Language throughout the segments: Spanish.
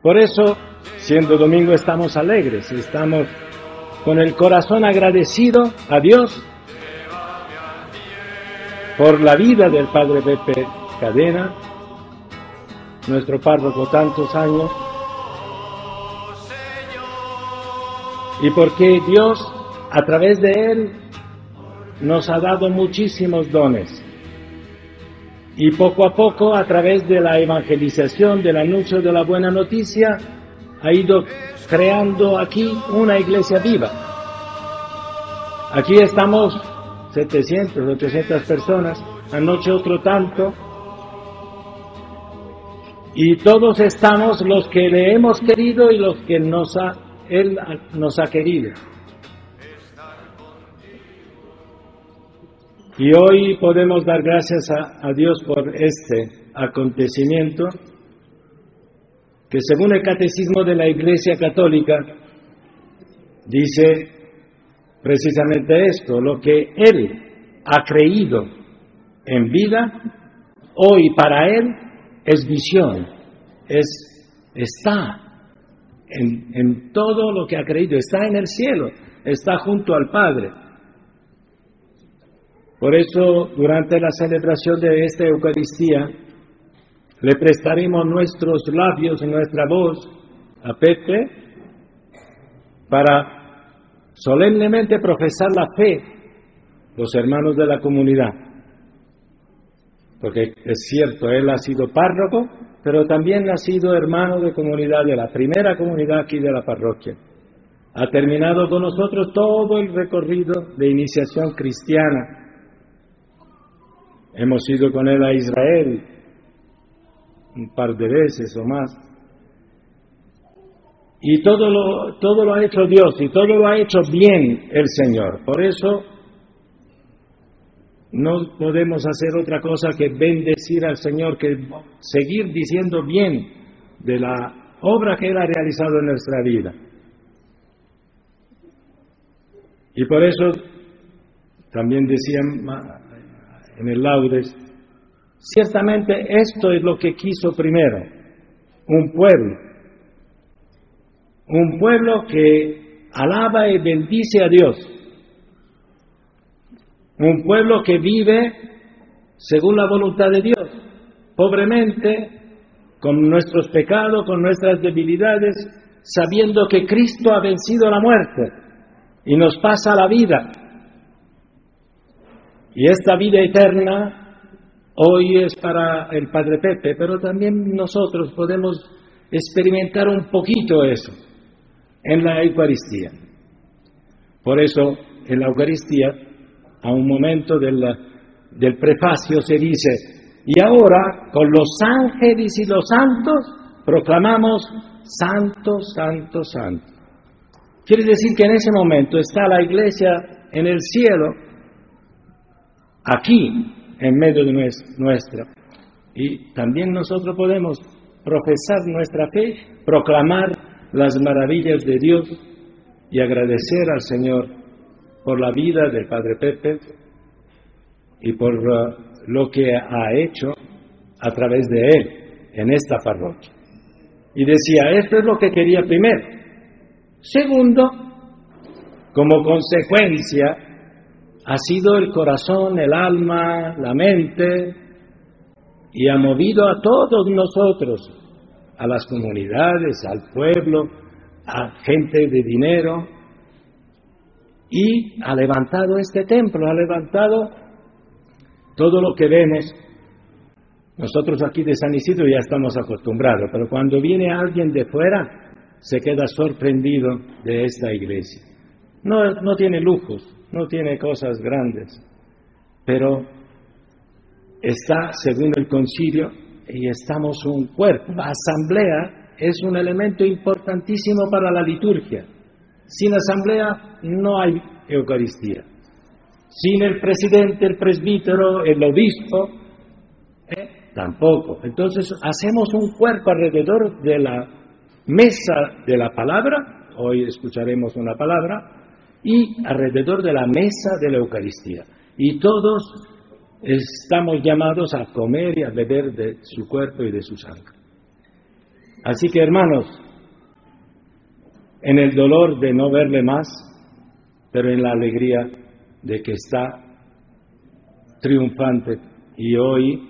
Por eso, siendo domingo, estamos alegres, estamos con el corazón agradecido a Dios por la vida del Padre Pepe Cadena, nuestro párroco tantos años, y porque Dios, a través de él, nos ha dado muchísimos dones. Y poco a poco, a través de la evangelización, del anuncio de la buena noticia, ha ido creando aquí una iglesia viva. Aquí estamos 700, 800 personas, anoche otro tanto, y todos estamos los que le hemos querido y los que Él nos ha querido. Y hoy podemos dar gracias a Dios por este acontecimiento, que según el Catecismo de la Iglesia Católica, dice precisamente esto: lo que Él ha creído en vida, hoy para Él es visión, está en todo lo que ha creído, está en el cielo, está junto al Padre. Por eso, durante la celebración de esta Eucaristía, le prestaremos nuestros labios y nuestra voz a Pepe para solemnemente profesar la fe, los hermanos de la comunidad. Porque es cierto, él ha sido párroco, pero también ha sido hermano de comunidad, de la primera comunidad aquí de la parroquia. Ha terminado con nosotros todo el recorrido de iniciación cristiana. Hemos ido con él a Israel un par de veces o más. Y todo lo ha hecho Dios, y todo lo ha hecho bien el Señor. Por eso no podemos hacer otra cosa que bendecir al Señor, que seguir diciendo bien de la obra que Él ha realizado en nuestra vida. Y por eso también decían en el Laudes, ciertamente esto es lo que quiso primero, un pueblo que alaba y bendice a Dios, un pueblo que vive según la voluntad de Dios, pobremente, con nuestros pecados, con nuestras debilidades, sabiendo que Cristo ha vencido la muerte y nos pasa la vida. Y esta vida eterna hoy es para el Padre Pepe, pero también nosotros podemos experimentar un poquito eso en la Eucaristía. Por eso, en la Eucaristía, a un momento del prefacio se dice: y ahora, con los ángeles y los santos, proclamamos Santo, Santo, Santo. Quiere decir que en ese momento está la Iglesia en el cielo, aquí, en medio de nuestra. Y también nosotros podemos profesar nuestra fe, proclamar las maravillas de Dios y agradecer al Señor por la vida del Padre Pepe y por lo que ha hecho a través de él en esta parroquia. Y decía, esto es lo que quería primero. Segundo, como consecuencia, ha sido el corazón, el alma, la mente, y ha movido a todos nosotros, a las comunidades, al pueblo, a gente de dinero, y ha levantado este templo, ha levantado todo lo que vemos. Nosotros aquí de San Isidro ya estamos acostumbrados, pero cuando viene alguien de fuera, se queda sorprendido de esta iglesia. No tiene lujos, no tiene cosas grandes, pero está, según el concilio, y estamos un cuerpo. La asamblea es un elemento importantísimo para la liturgia. Sin asamblea no hay Eucaristía. Sin el presidente, el presbítero, el obispo, tampoco. Entonces hacemos un cuerpo alrededor de la mesa de la palabra, hoy escucharemos una palabra, y alrededor de la mesa de la Eucaristía. Y todos estamos llamados a comer y a beber de su cuerpo y de su sangre. Así que, hermanos, en el dolor de no verle más, pero en la alegría de que está triunfante y hoy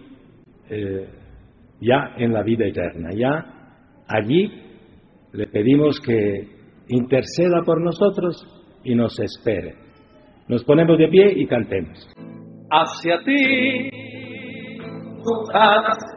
ya en la vida eterna, ya allí le pedimos que interceda por nosotros y nos espere. Nos ponemos de pie y cantemos. Hacia ti, hacia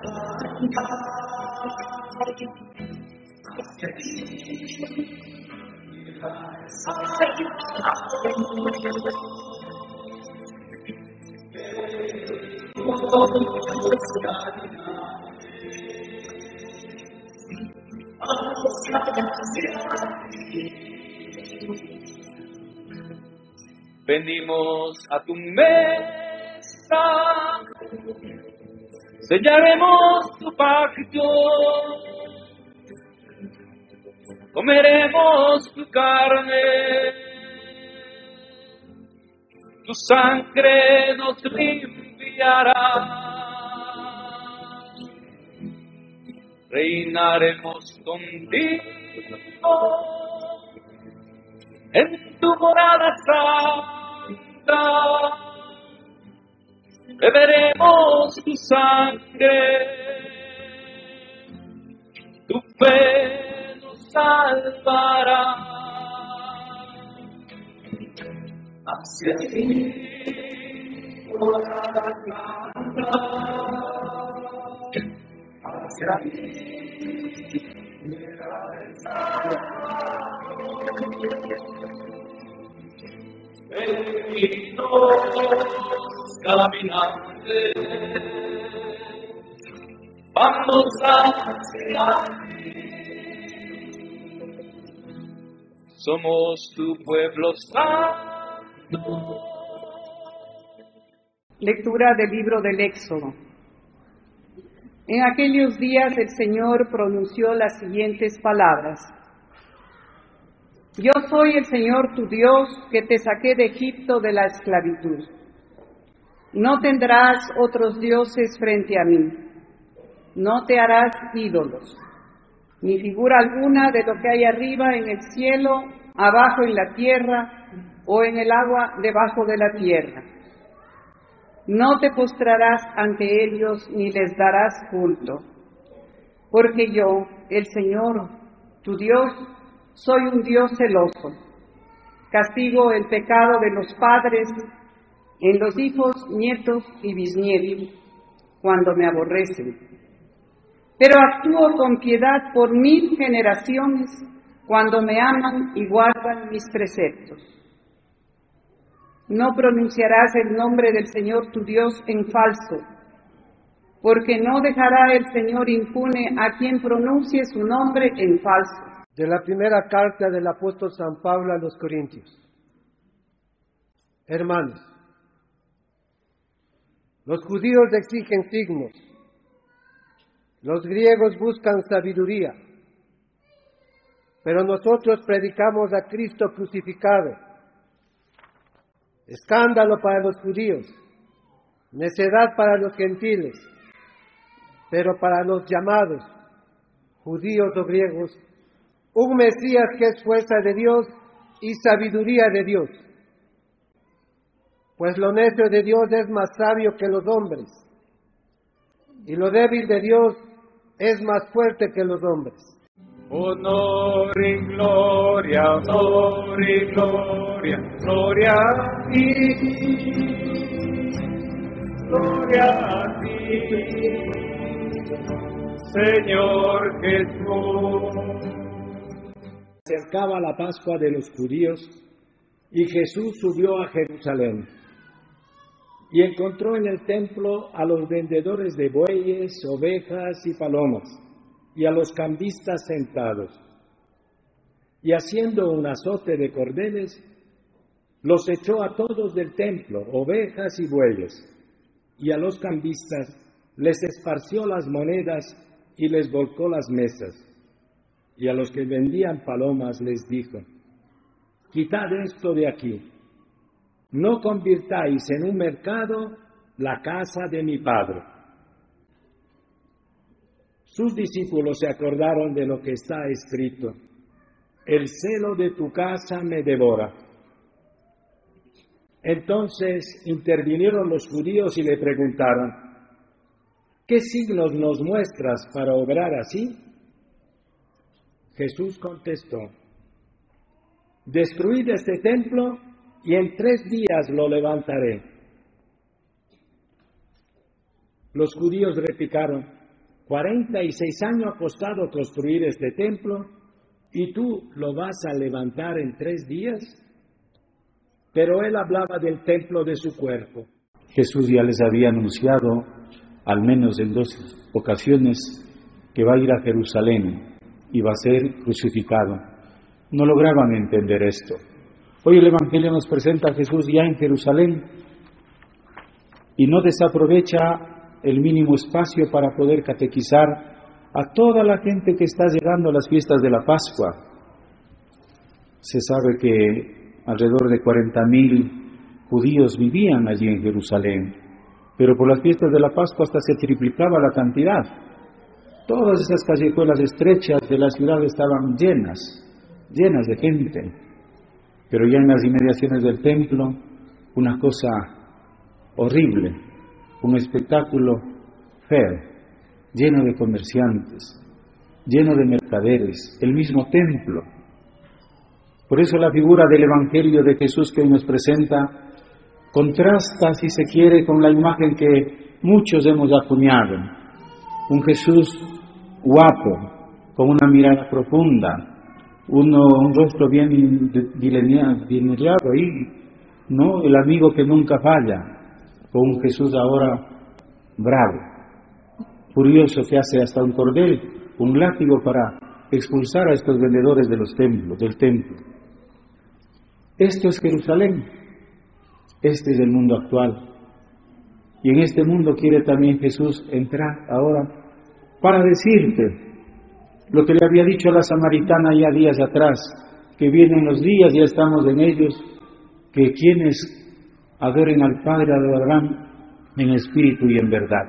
venimos a tu mesa, sellaremos tu pacto, comeremos tu carne, tu sangre nos limpiará. Reinaremos contigo en tu morada santa, beberemos tu sangre, tu fe nos salvará. Hacia ti, morada santa, hacia ti, benditos caminantes, vamos hacia ti. Somos tu pueblo santo. Lectura del libro del Éxodo. En aquellos días el Señor pronunció las siguientes palabras: Yo soy el Señor tu Dios, que te saqué de Egipto de la esclavitud. No tendrás otros dioses frente a mí. No te harás ídolos, ni figura alguna de lo que hay arriba en el cielo, abajo en la tierra o en el agua debajo de la tierra. No te postrarás ante ellos ni les darás culto, porque yo, el Señor, tu Dios, soy un Dios celoso. Castigo el pecado de los padres en los hijos, nietos y bisnietos, cuando me aborrecen. Pero actúo con piedad por 1000 generaciones, cuando me aman y guardan mis preceptos. No pronunciarás el nombre del Señor tu Dios en falso, porque no dejará el Señor impune a quien pronuncie su nombre en falso. De la primera carta del apóstol San Pablo a los Corintios. Hermanos, los judíos exigen signos, los griegos buscan sabiduría, pero nosotros predicamos a Cristo crucificado, escándalo para los judíos, necedad para los gentiles, pero para los llamados, judíos o griegos, un Mesías que es fuerza de Dios y sabiduría de Dios. Pues lo necio de Dios es más sabio que los hombres, y lo débil de Dios es más fuerte que los hombres. Honor y gloria, gloria a ti, Señor Jesús. Se acercaba la Pascua de los judíos y Jesús subió a Jerusalén y encontró en el templo a los vendedores de bueyes, ovejas y palomas y a los cambistas sentados. Y haciendo un azote de cordeles, los echó a todos del templo, ovejas y bueyes, y a los cambistas les esparció las monedas y les volcó las mesas. Y a los que vendían palomas les dijo: quitad esto de aquí, no convirtáis en un mercado la casa de mi Padre. sus discípulos se acordaron de lo que está escrito: el celo de tu casa me devora. Entonces intervinieron los judíos y le preguntaron: ¿qué signos nos muestras para obrar así? Jesús contestó: destruid este templo y en 3 días lo levantaré. Los judíos replicaron: 46 años ha costado construir este templo y tú lo vas a levantar en 3 días. Pero él hablaba del templo de su cuerpo. Jesús ya les había anunciado, al menos en 2 ocasiones, que va a ir a Jerusalén y va a ser crucificado. No lograban entender esto. Hoy el Evangelio nos presenta a Jesús ya en Jerusalén y no desaprovecha el mínimo espacio para poder catequizar a toda la gente que está llegando a las fiestas de la Pascua. Se sabe que alrededor de 40.000 judíos vivían allí en Jerusalén, pero por las fiestas de la Pascua hasta se triplicaba la cantidad. Todas esas callejuelas estrechas de la ciudad estaban llenas de gente, pero ya en las inmediaciones del templo, una cosa horrible, un espectáculo feo, lleno de comerciantes, lleno de mercaderes, el mismo templo. Por eso la figura del Evangelio de Jesús que hoy nos presenta contrasta, si se quiere, con la imagen que muchos hemos acuñado. Un Jesús guapo, con una mirada profunda, un rostro bien delineado ahí, ¿no? El amigo que nunca falla, con un Jesús ahora bravo, furioso, que hace hasta un cordel, un látigo para expulsar a estos vendedores del templo. Esto es Jerusalén, este es el mundo actual. Y en este mundo quiere también Jesús entrar ahora para decirte lo que le había dicho a la samaritana ya días atrás, que vienen los días, ya estamos en ellos, que quienes adoren al Padre adorarán en espíritu y en verdad.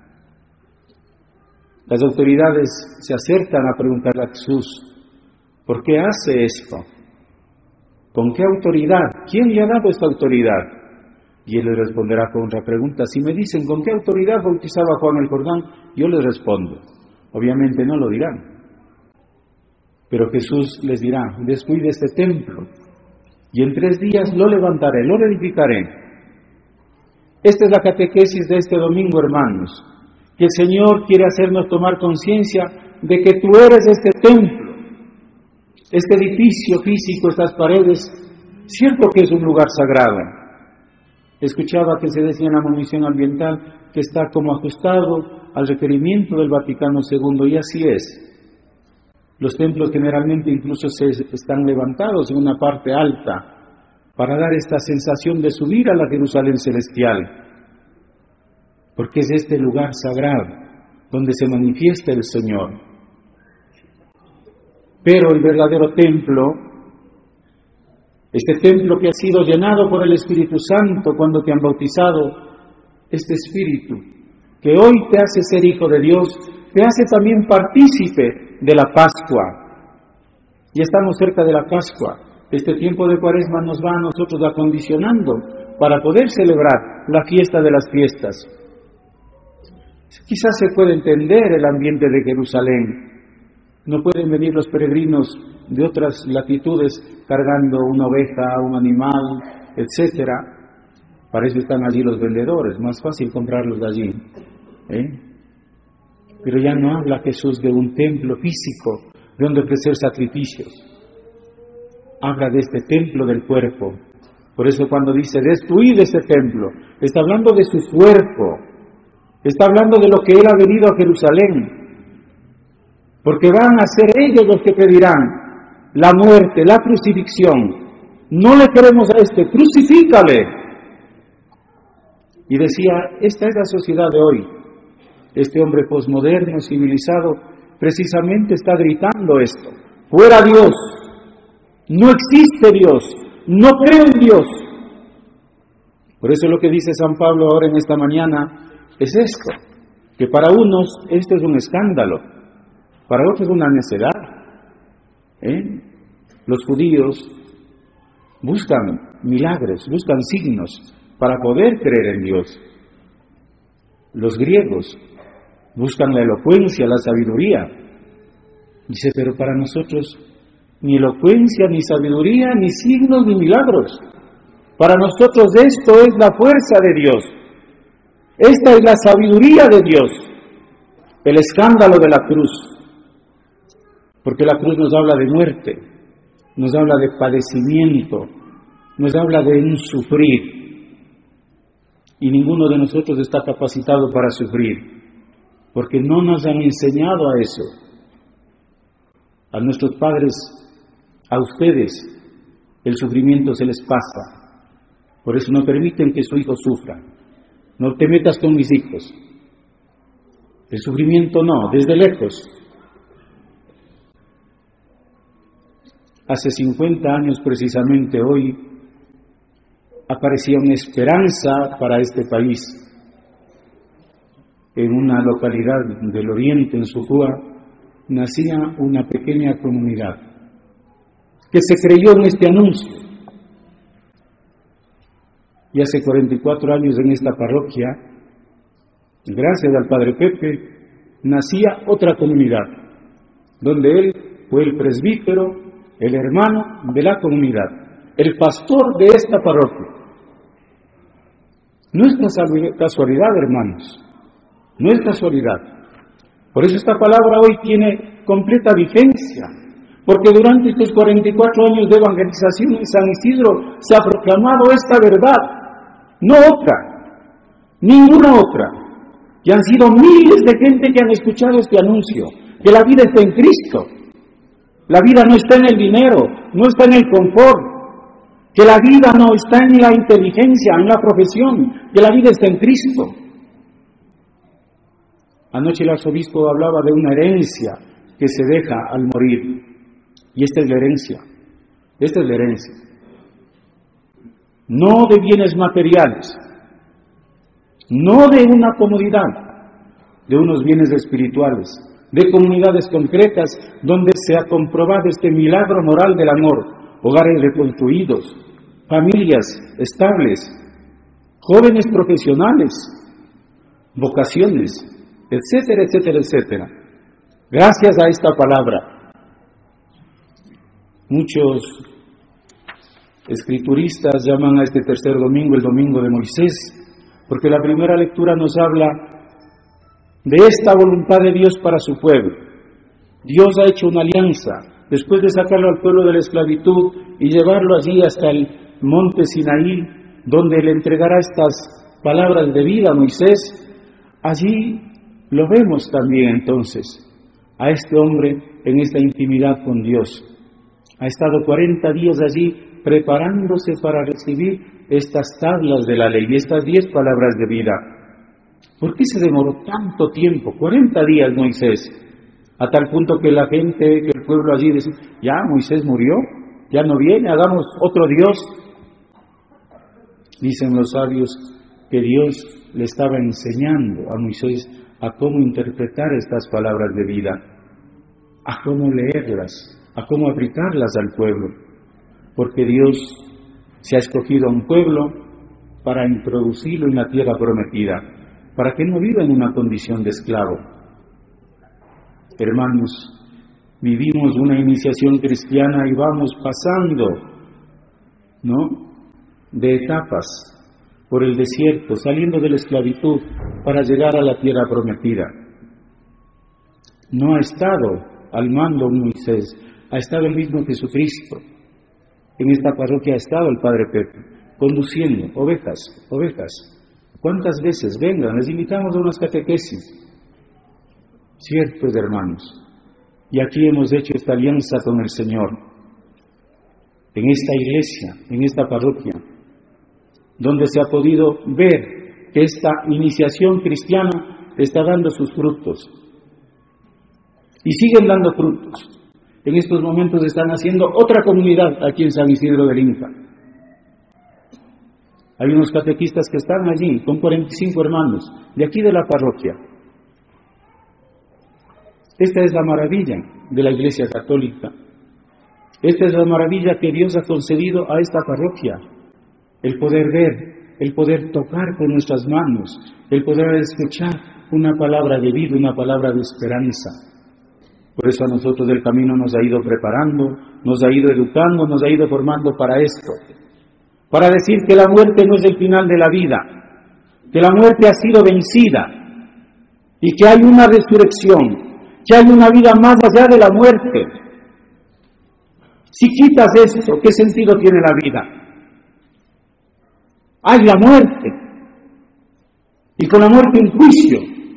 Las autoridades se acercan a preguntarle a Jesús: ¿por qué hace esto? ¿Con qué autoridad? ¿Quién le ha dado esta autoridad? Y él les responderá con otra pregunta: si me dicen con qué autoridad bautizaba Juan el Jordán, yo les respondo. Obviamente no lo dirán. Pero Jesús les dirá: descuide este templo y en 3 días lo levantaré, lo reedificaré. Esta es la catequesis de este domingo, hermanos, que el Señor quiere hacernos tomar conciencia de que tú eres este templo, este edificio físico, estas paredes. Cierto que es un lugar sagrado. Escuchaba que se decía en la monición ambiental que está como ajustado al requerimiento del Vaticano II, y así es. Los templos generalmente incluso están levantados en una parte alta para dar esta sensación de subir a la Jerusalén celestial, porque es este lugar sagrado donde se manifiesta el Señor. Pero el verdadero templo, este templo que ha sido llenado por el Espíritu Santo cuando te han bautizado, este Espíritu que hoy te hace ser hijo de Dios, te hace también partícipe de la Pascua. Ya estamos cerca de la Pascua. Este tiempo de Cuaresma nos va a nosotros acondicionando para poder celebrar la fiesta de las fiestas. Quizás se puede entender el ambiente de Jerusalén. No pueden venir los peregrinos de otras latitudes cargando una oveja, un animal, etcétera. Para eso están allí los vendedores, más fácil comprarlos de allí. Pero ya no habla Jesús de un templo físico, de donde ofrecer sacrificios. Habla de este templo del cuerpo. Por eso cuando dice destruid este templo, está hablando de su cuerpo, está hablando de lo que Él ha venido a Jerusalén. Porque van a ser ellos los que pedirán la muerte, la crucifixión. No le queremos a este, crucifícale. Y decía, esta es la sociedad de hoy. Este hombre posmoderno, civilizado, precisamente está gritando esto: fuera Dios, no existe Dios, no creo en Dios. Por eso lo que dice San Pablo ahora en esta mañana es esto, que para unos esto es un escándalo, para otros una necedad. Los judíos buscan milagros, buscan signos para poder creer en Dios. Los griegos buscan la elocuencia, la sabiduría. Dice, pero para nosotros ni elocuencia, ni sabiduría, ni signos, ni milagros. Para nosotros esto es la fuerza de Dios. Esta es la sabiduría de Dios. El escándalo de la cruz. Porque la cruz nos habla de muerte, nos habla de padecimiento, nos habla de un sufrir. Y ninguno de nosotros está capacitado para sufrir, porque no nos han enseñado a eso. A nuestros padres, a ustedes, el sufrimiento se les pasa. Por eso no permiten que su hijo sufra. No te metas con mis hijos. El sufrimiento no, desde lejos. Hace 50 años precisamente hoy aparecía una esperanza para este país. En una localidad del oriente, en Sucúa, nacía una pequeña comunidad que se creyó en este anuncio. Y hace 44 años en esta parroquia, gracias al Padre Pepe, nacía otra comunidad, donde él fue el presbítero, el hermano de la comunidad, el pastor de esta parroquia. No es casualidad, hermanos, no es casualidad. Por eso esta palabra hoy tiene completa vigencia, porque durante estos 44 años de evangelización en San Isidro se ha proclamado esta verdad, no otra, ninguna otra. Y han sido miles de gente que han escuchado este anuncio, que la vida está en Cristo. La vida no está en el dinero, no está en el confort, que la vida no está en la inteligencia, en la profesión, que la vida está en Cristo. Anoche el arzobispo hablaba de una herencia que se deja al morir. Y esta es la herencia. Esta es la herencia. No de bienes materiales, no de una comodidad, de unos bienes espirituales, de comunidades concretas donde se ha comprobado este milagro moral del amor, hogares reconstruidos, familias estables, jóvenes profesionales, vocaciones, etcétera, etcétera, etcétera. Gracias a esta palabra, muchos escrituristas llaman a este tercer domingo el domingo de Moisés, porque la primera lectura nos habla de esta voluntad de Dios para su pueblo. Dios ha hecho una alianza, después de sacarlo al pueblo de la esclavitud y llevarlo allí hasta el monte Sinaí, donde le entregará estas palabras de vida a Moisés. Allí lo vemos también entonces, a este hombre en esta intimidad con Dios. Ha estado 40 días allí preparándose para recibir estas tablas de la ley y estas 10 palabras de vida. ¿Por qué se demoró tanto tiempo? 40 días Moisés, a tal punto que la gente, que el pueblo allí dice, ya Moisés murió, ya no viene, hagamos otro Dios. Dicen los sabios que Dios le estaba enseñando a Moisés a cómo interpretar estas palabras de vida, a cómo leerlas, a cómo aplicarlas al pueblo, porque Dios se ha escogido a un pueblo para introducirlo en la tierra prometida, para que no viva en una condición de esclavo. Hermanos, vivimos una iniciación cristiana y vamos pasando, de etapas por el desierto, saliendo de la esclavitud para llegar a la tierra prometida. No ha estado al mando Moisés, ha estado el mismo Jesucristo. En esta parroquia ha estado el Padre Pepe, conduciendo ovejas. ¿Cuántas veces? Vengan, les invitamos a unas catequesis. Ciertos hermanos. Y aquí hemos hecho esta alianza con el Señor. En esta iglesia, en esta parroquia, donde se ha podido ver que esta iniciación cristiana está dando sus frutos. Y siguen dando frutos. En estos momentos están haciendo otra comunidad aquí en San Isidro del Inca. Hay unos catequistas que están allí, con 45 hermanos, de aquí de la parroquia. Esta es la maravilla de la Iglesia Católica. Esta es la maravilla que Dios ha concedido a esta parroquia. El poder ver, el poder tocar con nuestras manos, el poder escuchar una palabra de vida, una palabra de esperanza. Por eso a nosotros del camino nos ha ido preparando, nos ha ido educando, nos ha ido formando para esto. Para decir que la muerte no es el final de la vida, que la muerte ha sido vencida y que hay una resurrección, que hay una vida más allá de la muerte. Si quitas esto, ¿qué sentido tiene la vida? Hay la muerte, y con la muerte un juicio.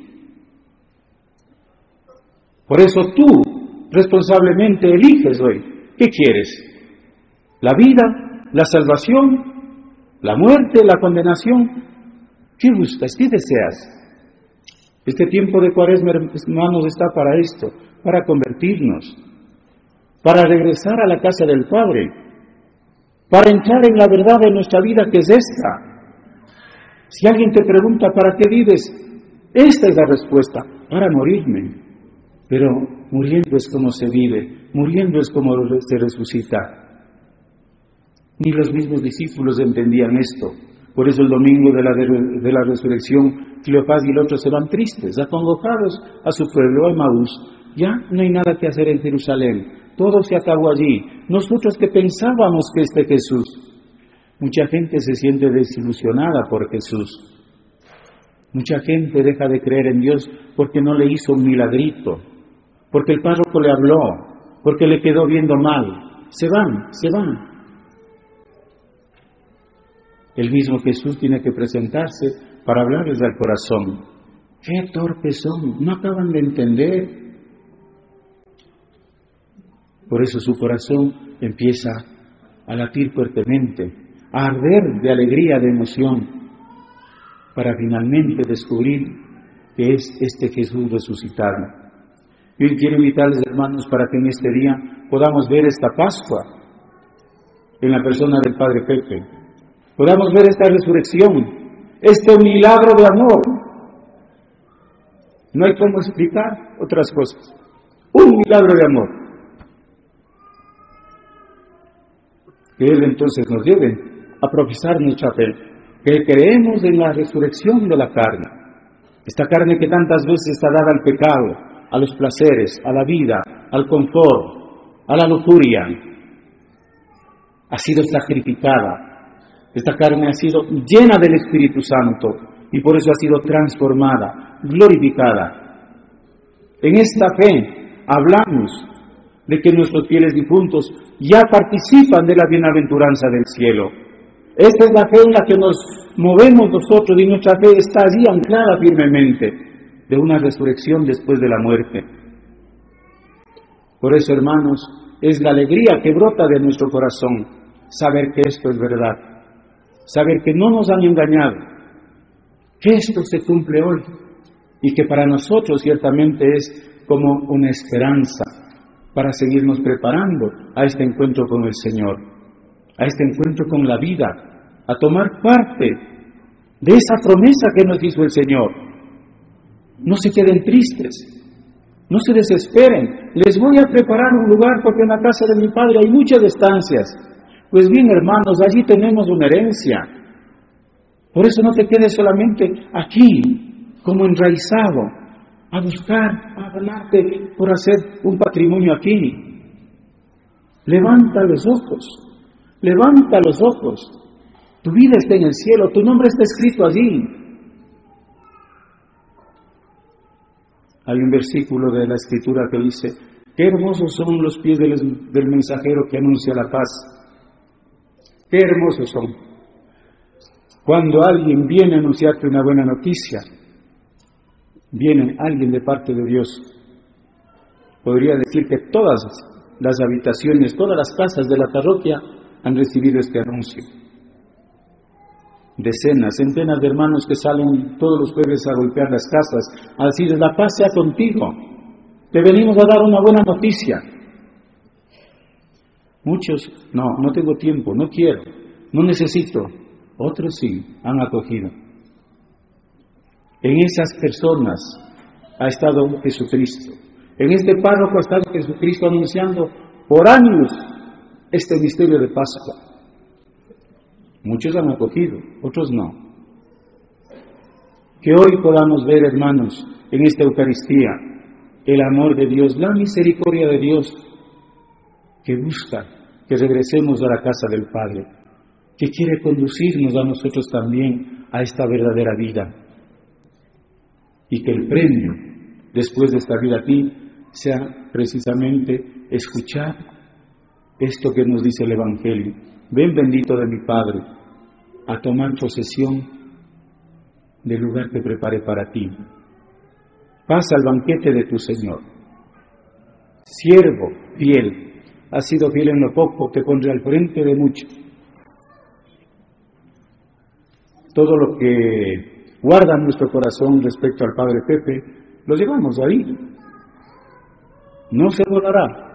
Por eso tú responsablemente eliges hoy. ¿Qué quieres? ¿La vida? ¿La salvación? ¿La muerte? ¿La condenación? ¿Qué buscas? ¿Qué deseas? Este tiempo de Cuaresma, hermanos, está para esto, para convertirnos, para regresar a la casa del Padre, para entrar en la verdad de nuestra vida, que es esta. Si alguien te pregunta ¿para qué vives? Esta es la respuesta: para morirme. Pero muriendo es como se vive, muriendo es como se resucita. Ni los mismos discípulos entendían esto. Por eso el domingo de la resurrección, Cleofás y el otro se van tristes, acongojados a su pueblo, a Emaús. Ya no hay nada que hacer en Jerusalén, todo se acabó allí. Nosotros que pensábamos que este Jesús. Mucha gente se siente desilusionada por Jesús. Mucha gente deja de creer en Dios porque no le hizo un milagrito, porque el párroco le habló, porque le quedó viendo mal. Se van. El mismo Jesús tiene que presentarse para hablarles al corazón. ¡Qué torpes son! No acaban de entender. Por eso su corazón empieza a latir fuertemente, a arder de alegría, de emoción, para finalmente descubrir que es este Jesús resucitado. Yo quiero invitarles, hermanos, para que en este día podamos ver esta Pascua en la persona del Padre Pepe. Podamos ver esta resurrección, este milagro de amor. No hay cómo explicar otras cosas. Un milagro de amor. Que Él entonces nos lleve a profesar nuestra fe, que creemos en la resurrección de la carne. Esta carne que tantas veces está dada al pecado, a los placeres, a la vida, al confort, a la lujuria, ha sido sacrificada. Esta carne ha sido llena del Espíritu Santo y por eso ha sido transformada, glorificada. En esta fe hablamos de que nuestros fieles difuntos ya participan de la bienaventuranza del cielo. Esta es la fe en la que nos movemos nosotros y nuestra fe está allí anclada firmemente de una resurrección después de la muerte. Por eso, hermanos, es la alegría que brota de nuestro corazón saber que esto es verdad. Saber que no nos han engañado, que esto se cumple hoy y que para nosotros ciertamente es como una esperanza para seguirnos preparando a este encuentro con el Señor, a este encuentro con la vida, a tomar parte de esa promesa que nos hizo el Señor. No se queden tristes, no se desesperen. Les voy a preparar un lugar porque en la casa de mi Padre hay muchas estancias. Pues bien, hermanos, allí tenemos una herencia. Por eso no te quedes solamente aquí, como enraizado, a buscar, a ganarte por hacer un patrimonio aquí. Levanta los ojos, levanta los ojos. Tu vida está en el cielo, tu nombre está escrito allí. Hay un versículo de la Escritura que dice: qué hermosos son los pies del mensajero que anuncia la paz. Qué hermosos son. Cuando alguien viene a anunciarte una buena noticia, viene alguien de parte de Dios. Podría decir que todas las habitaciones, todas las casas de la parroquia han recibido este anuncio. Decenas, centenas de hermanos que salen todos los jueves a golpear las casas, a decirles: la paz sea contigo, te venimos a dar una buena noticia. Muchos: no tengo tiempo, no quiero, no necesito. Otros sí, han acogido. En esas personas ha estado Jesucristo. En este párroco ha estado Jesucristo anunciando por años este misterio de Pascua. Muchos han acogido, otros no. Que hoy podamos ver, hermanos, en esta Eucaristía, el amor de Dios, la misericordia de Dios, que busca que regresemos a la casa del Padre, que quiere conducirnos a nosotros también a esta verdadera vida. Y que el premio, después de esta vida aquí, sea precisamente escuchar esto que nos dice el Evangelio. Ven, bendito de mi Padre, a tomar posesión del lugar que preparé para ti. Pasa al banquete de tu Señor. Siervo fiel, has sido fiel en lo poco, te pondré al frente de mucho. Todo lo que guarda nuestro corazón respecto al Padre Pepe, lo llevamos ahí. No se volará.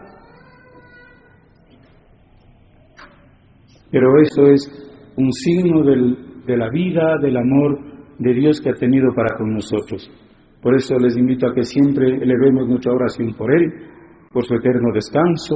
Pero eso es un signo de la vida, del amor de Dios que ha tenido para con nosotros. Por eso les invito a que siempre elevemos nuestra oración por Él, por su eterno descanso,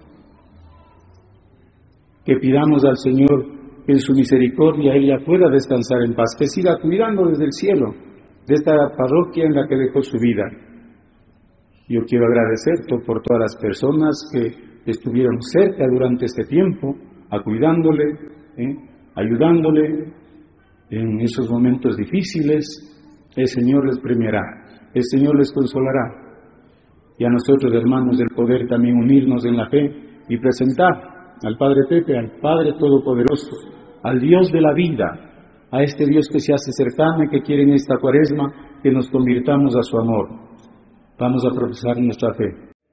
que pidamos al Señor que en su misericordia ella pueda descansar en paz, que siga cuidando desde el cielo de esta parroquia en la que dejó su vida. Yo quiero agradecer por todas las personas que estuvieron cerca durante este tiempo, cuidándole, ayudándole en esos momentos difíciles. El Señor les premiará, el Señor les consolará. Y a nosotros, hermanos, el poder también unirnos en la fe y presentar al Padre Pepe, al Padre Todopoderoso, al Dios de la vida, a este Dios que se hace cercano y que quiere en esta Cuaresma que nos convirtamos a su amor. Vamos a profesar nuestra fe.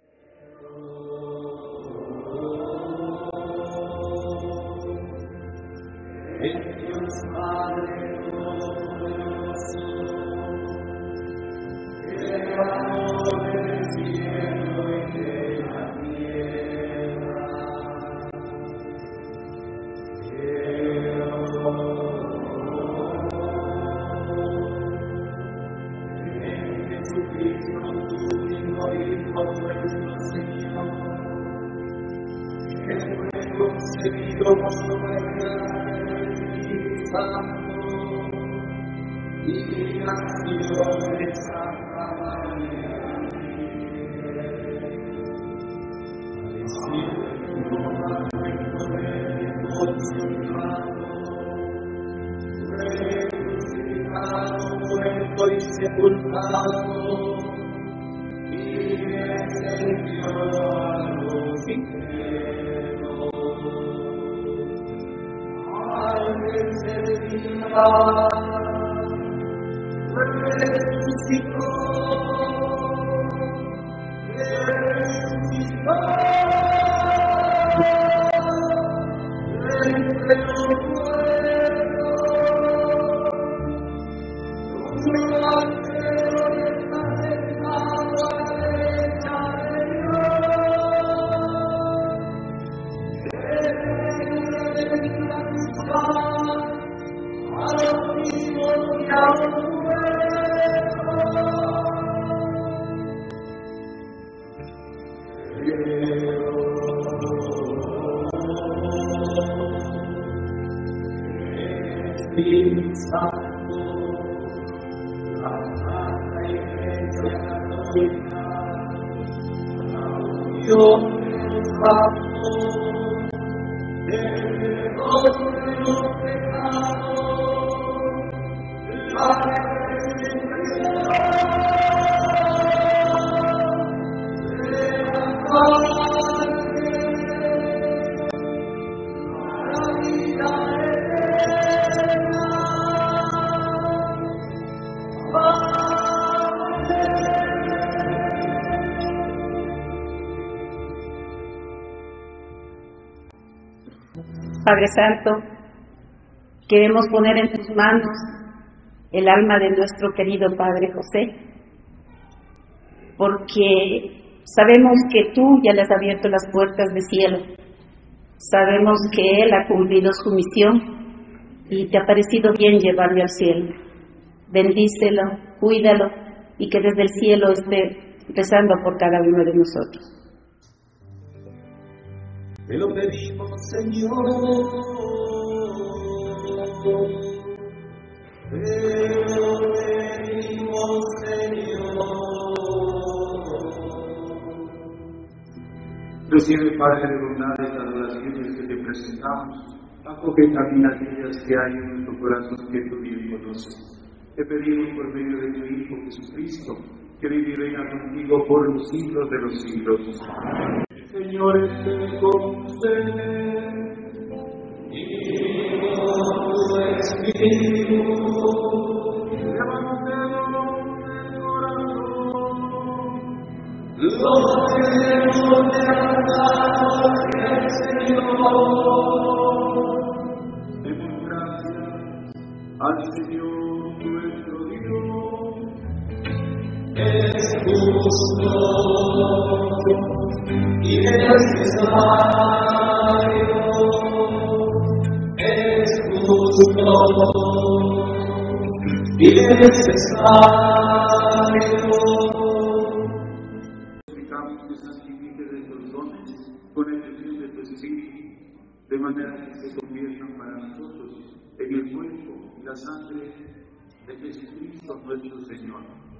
Padre Santo, queremos poner en tus manos el alma de nuestro querido Padre José, porque sabemos que tú ya le has abierto las puertas del cielo, sabemos que él ha cumplido su misión y te ha parecido bien llevarlo al cielo. Bendícelo, cuídalo y que desde el cielo esté rezando por cada uno de nosotros. Te lo pedimos, Señor, te lo pedimos, Señor. Recibe, Padre de bondades, las oraciones que te presentamos, acoge también aquellas que hay en nuestro corazón que tú bien conoces. Te pedimos por medio de tu Hijo Jesucristo, que vive y reina contigo por los siglos de los siglos. Señor, esté con ustedes y con tu espíritu. Levantemos el corazón, lo tenemos de altar al Señor. Demos gracias al Señor nuestro Dios. Es justo y necesario, es justo y necesario. Suplicamos que santifiques estos dones con el deseo de tu Espíritu, de manera que se conviertan para nosotros en el cuerpo y la sangre de Jesucristo nuestro Señor.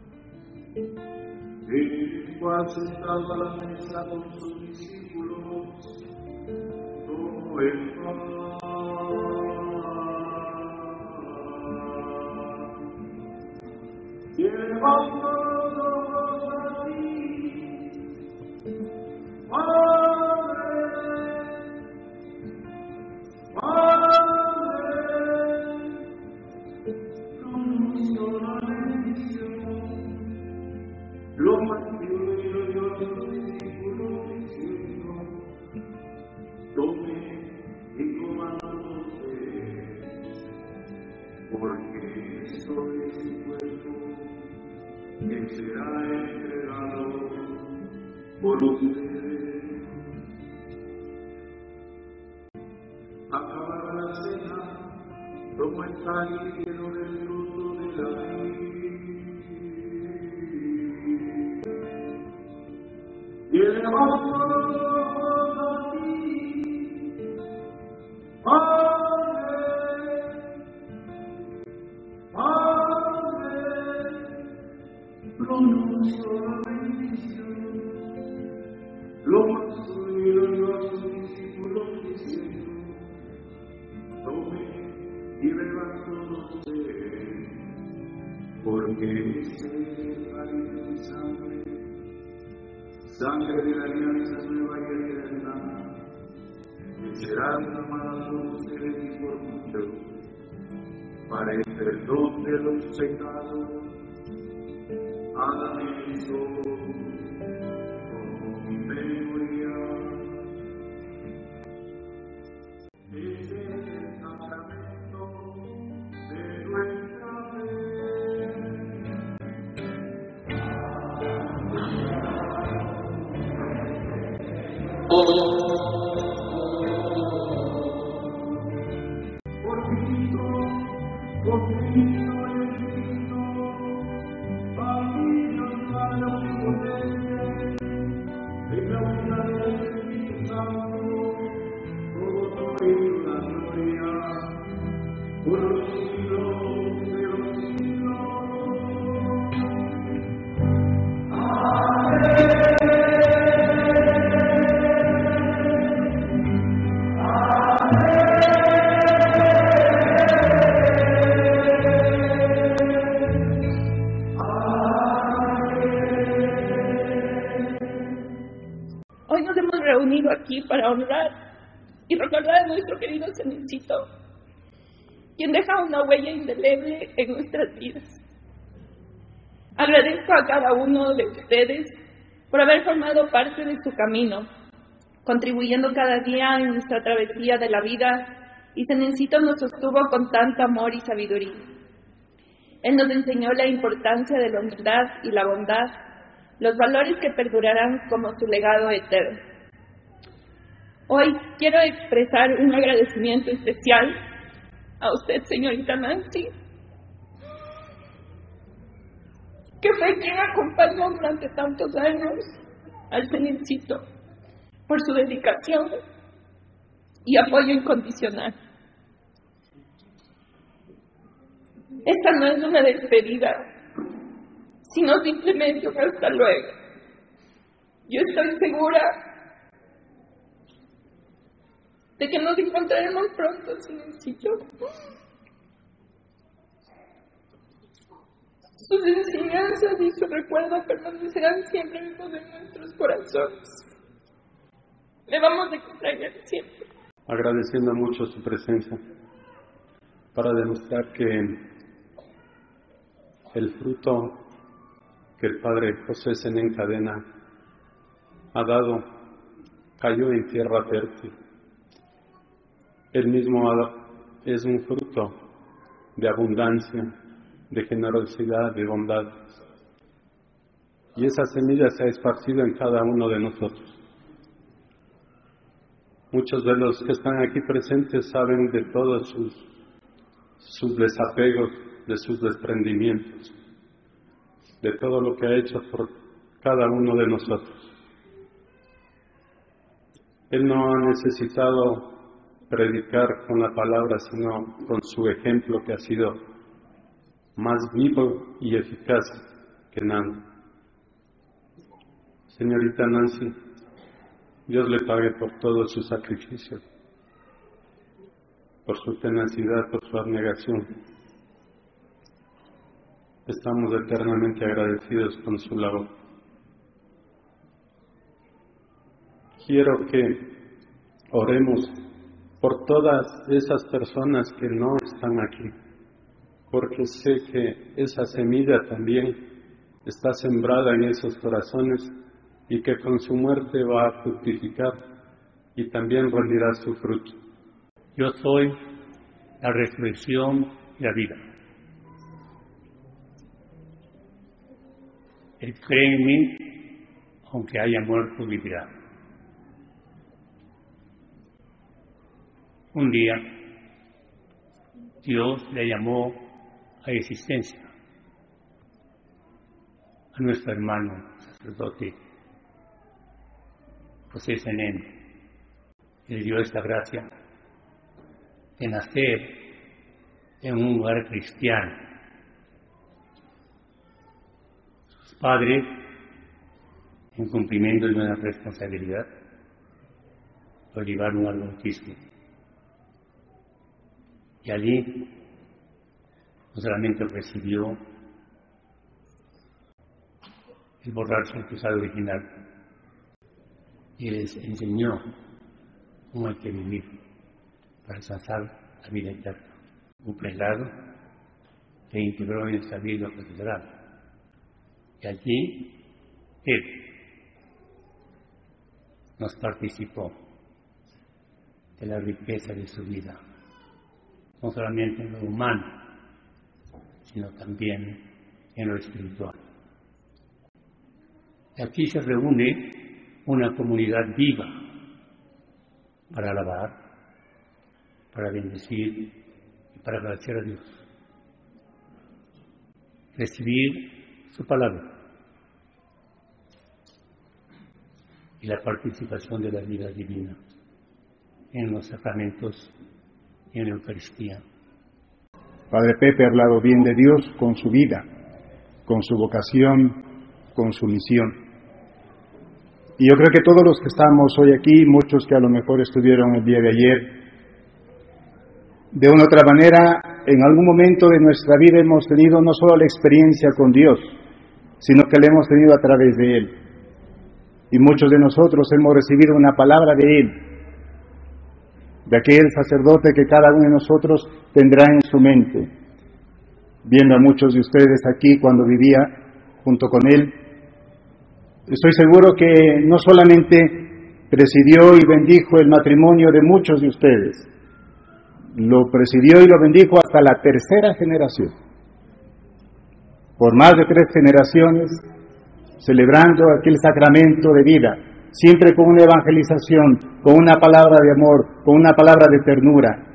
El cual sentado a la mesa con sus discípulos, tomó el pan y levantó los ojos a ti, Padre, pronunció la bendición. Lo partió y lo dio a sus discípulos diciendo: tomen y coman todos ustedes, porque esto es mi cuerpo que será entregado por ustedes. Acabada la cena, tomó el cáliz lleno del fruto de la vid y levantó los ojos a ti, Padre, Padre, pronunció la bendición, lo pasó y lo dio a sus discípulos diciendo: tomen y beban todos ustedes, porque este es el cáliz de mi sangre, sangre de la alianza nueva y eterna, que será derramada por ustedes y por muchos, para el perdón de los pecados. Hagan esto como mi memoria. Este es el sacramento de nuestra fe. Por Cristo, por Cristo el Cristo, aquí nos va la omnipotencia, en la unidad del Espíritu Santo, todo y la gloria, por los siglos de los siglos. Amén. Hoy nos hemos reunido aquí para honrar y recordar a nuestro querido Senencito, quien deja una huella indeleble en nuestras vidas. Agradezco a cada uno de ustedes por haber formado parte de su camino, contribuyendo cada día en nuestra travesía de la vida, y Senencito nos sostuvo con tanto amor y sabiduría. Él nos enseñó la importancia de la humildad y la bondad, los valores que perdurarán como su legado eterno. Hoy quiero expresar un agradecimiento especial a usted, señorita Nancy, que fue quien acompañó durante tantos años al Señorcito por su dedicación y apoyo incondicional. Esta no es una despedida, sino simplemente un hasta luego. Yo estoy segura de que nos encontraremos pronto, Señorcito. Sus enseñanzas y su recuerdo permanecerán siempre vivos en nuestros corazones. Le vamos a extrañar siempre. Agradeciendo mucho su presencia para demostrar que el fruto que el Padre José Senén Cadena ha dado cayó en tierra fértil. Él mismo es un fruto de abundancia, de generosidad, de bondad. Y esa semilla se ha esparcido en cada uno de nosotros. Muchos de los que están aquí presentes saben de todos sus desapegos, de sus desprendimientos, de todo lo que ha hecho por cada uno de nosotros. Él no ha necesitado predicar con la palabra, sino con su ejemplo, que ha sido más vivo y eficaz que nada. Señorita Nancy, Dios le pague por todo su sacrificio, por su tenacidad, por su abnegación. Estamos eternamente agradecidos con su labor. Quiero que oremos por todas esas personas que no están aquí, porque sé que esa semilla también está sembrada en esos corazones y que con su muerte va a fructificar y también rendirá su fruto. Yo soy la resurrección y la vida. El que cree en mí, aunque haya muerto, vivirá. Un día, Dios le llamó a existencia a nuestro hermano sacerdote José Senén. Le dio esta gracia de nacer en un lugar cristiano. Sus padres, en cumplimiento de una responsabilidad, lo llevaron al bautismo. Y allí no solamente recibió el borrarse del pecado original, y les enseñó cómo hay que vivir para alcanzar la vida eterna. Un prelado que integró en esta vida catedral. Y allí él nos participó de la riqueza de su vida, no solamente en lo humano, sino también en lo espiritual. Y aquí se reúne una comunidad viva para alabar, para bendecir y para agradecer a Dios. Recibir su palabra y la participación de la vida divina en los sacramentos y en la Eucaristía. Padre Pepe ha hablado bien de Dios con su vida, con su vocación, con su misión. Y yo creo que todos los que estamos hoy aquí, muchos que a lo mejor estuvieron el día de ayer, de una u otra manera, en algún momento de nuestra vida hemos tenido no solo la experiencia con Dios, sino que la hemos tenido a través de Él. Y muchos de nosotros hemos recibido una palabra de Él, de aquel sacerdote que cada uno de nosotros tendrá en su mente. Viendo a muchos de ustedes aquí cuando vivía junto con Él, estoy seguro que no solamente presidió y bendijo el matrimonio de muchos de ustedes, lo presidió y lo bendijo hasta la tercera generación. Por más de 3 generaciones, celebrando aquel sacramento de vida, siempre con una evangelización, con una palabra de amor, con una palabra de ternura.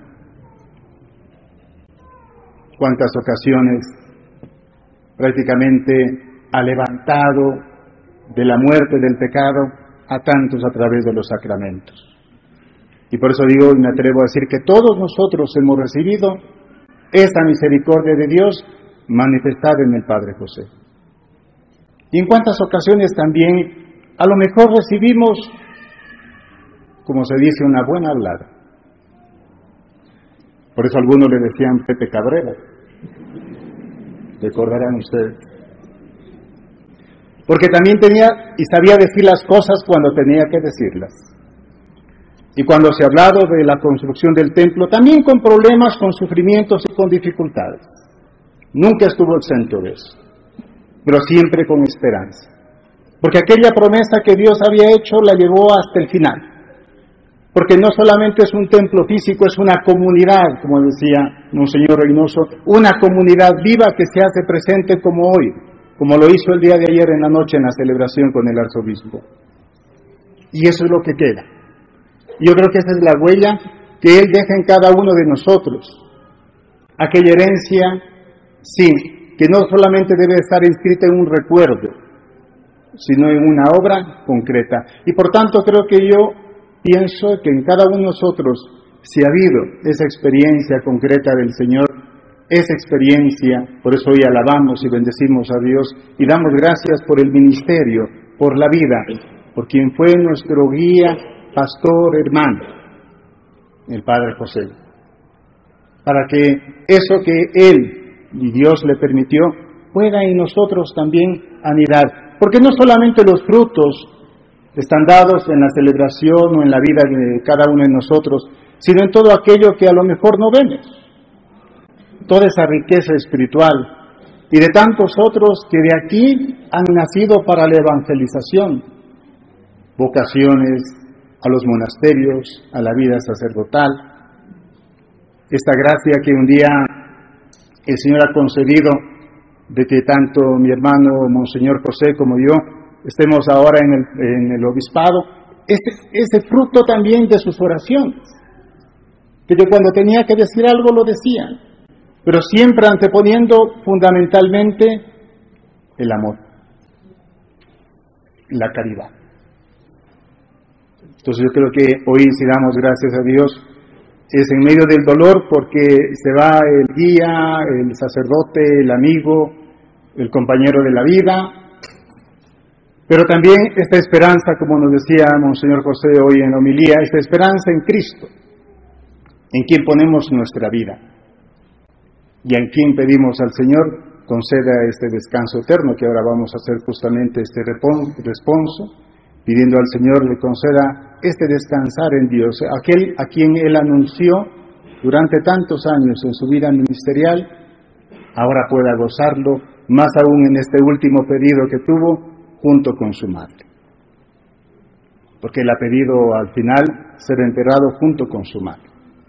Cuántas ocasiones prácticamente ha levantado de la muerte del pecado a tantos a través de los sacramentos. Y por eso digo y me atrevo a decir que todos nosotros hemos recibido esta misericordia de Dios manifestada en el Padre José. Y en cuántas ocasiones también a lo mejor recibimos, como se dice, una buena hablada. Por eso algunos le decían Pepe Cabrera. Recordarán ustedes. Porque también tenía y sabía decir las cosas cuando tenía que decirlas. Y cuando se ha hablado de la construcción del templo, también con problemas, con sufrimientos y con dificultades. Nunca estuvo exento de eso, pero siempre con esperanza. Porque aquella promesa que Dios había hecho la llevó hasta el final. Porque no solamente es un templo físico, es una comunidad, como decía Monseñor Reynoso, una comunidad viva que se hace presente como hoy, como lo hizo el día de ayer en la noche en la celebración con el arzobispo. Y eso es lo que queda. Yo creo que esa es la huella que Él deja en cada uno de nosotros. Aquella herencia, sí, que no solamente debe estar inscrita en un recuerdo, sino en una obra concreta. Y por tanto creo que yo pienso que en cada uno de nosotros, si ha habido esa experiencia concreta del Señor, esa experiencia, por eso hoy alabamos y bendecimos a Dios y damos gracias por el ministerio, por la vida, por quien fue nuestro guía, pastor, hermano, el Padre José, para que eso que Él y Dios le permitió pueda en nosotros también anidar, porque no solamente los frutos están dados en la celebración o en la vida de cada uno de nosotros, sino en todo aquello que a lo mejor no vemos, toda esa riqueza espiritual y de tantos otros que de aquí han nacido para la evangelización, vocaciones a los monasterios, a la vida sacerdotal, esta gracia que un día el Señor ha concedido de que tanto mi hermano Monseñor José como yo estemos ahora en el obispado, ese fruto también de sus oraciones, que yo cuando tenía que decir algo lo decía, pero siempre anteponiendo fundamentalmente el amor, la caridad. Entonces yo creo que hoy si damos gracias a Dios es en medio del dolor porque se va el guía, el sacerdote, el amigo, el compañero de la vida, pero también esta esperanza, como nos decía Monseñor José hoy en la homilía, esta esperanza en Cristo, en quien ponemos nuestra vida y en quien pedimos al Señor conceda este descanso eterno, que ahora vamos a hacer justamente este responso, pidiendo al Señor le conceda este descansar en Dios, aquel a quien Él anunció durante tantos años en su vida ministerial, ahora pueda gozarlo, más aún en este último pedido que tuvo, junto con su madre. Porque Él ha pedido al final ser enterrado junto con su madre.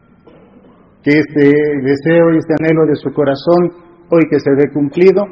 Que este deseo y este anhelo de su corazón, hoy que se ve cumplido,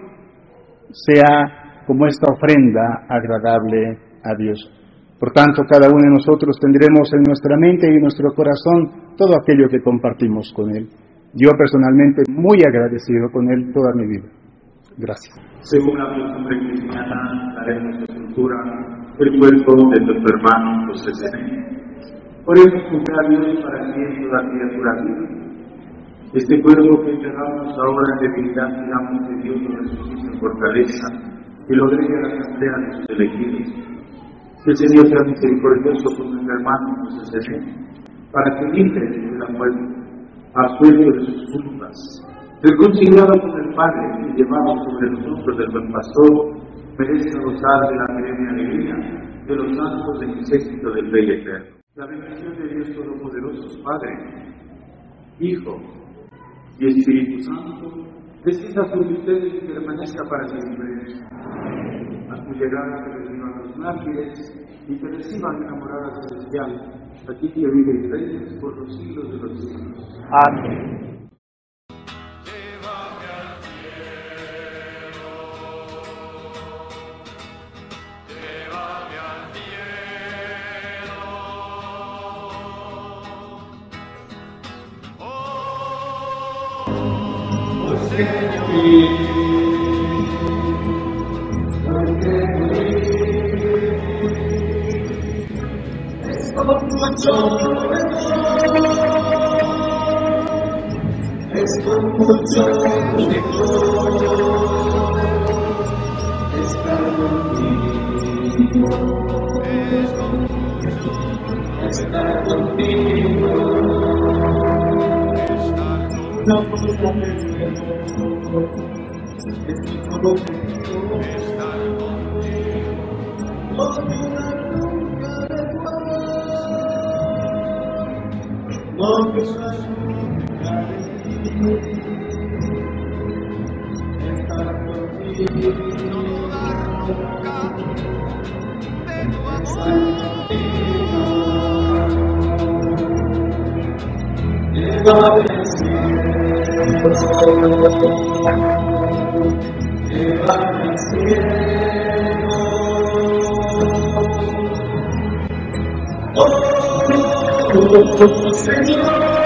sea como esta ofrenda agradable a Dios. Por tanto, cada uno de nosotros tendremos en nuestra mente y en nuestro corazón todo aquello que compartimos con Él. Yo personalmente muy agradecido con Él toda mi vida. Gracias. Según la costumbre cristiana, daremos sepultura el cuerpo de nuestro hermano José Cené. Oremos a Dios para que toda criatura viva. Este cuerpo que enterramos ahora en debilidad, digamos que Dios lo resucite en fortaleza y lo agregue a la asamblea de sus elegidos. Que el Señor sea misericordioso con nuestro hermano José Cené, para que libre de la muerte, absuelto de sus culpas, reconciliado con el Padre y llevado sobre los hombros del buen pastor, merezca gozar de la perenne alegría de los santos en el séquito del Rey eterno. La bendición de Dios Todopoderoso, Padre, Hijo y Espíritu Santo, descienda sobre ustedes y permanezca para siempre. A tu llegada que reciban los mártires y que reciban la morada celestial, aquí que vive y reina por los siglos de los siglos. Amén. Es con mucho es con mucho estar contigo, estar contigo, no puedo perder, es todo estar contigo, no olvidar nunca de tu amor, no olvidar nunca de estar contigo, no dudar nunca de tu amor, llevarme al cielo, llevarme al cielo, oh, Señor.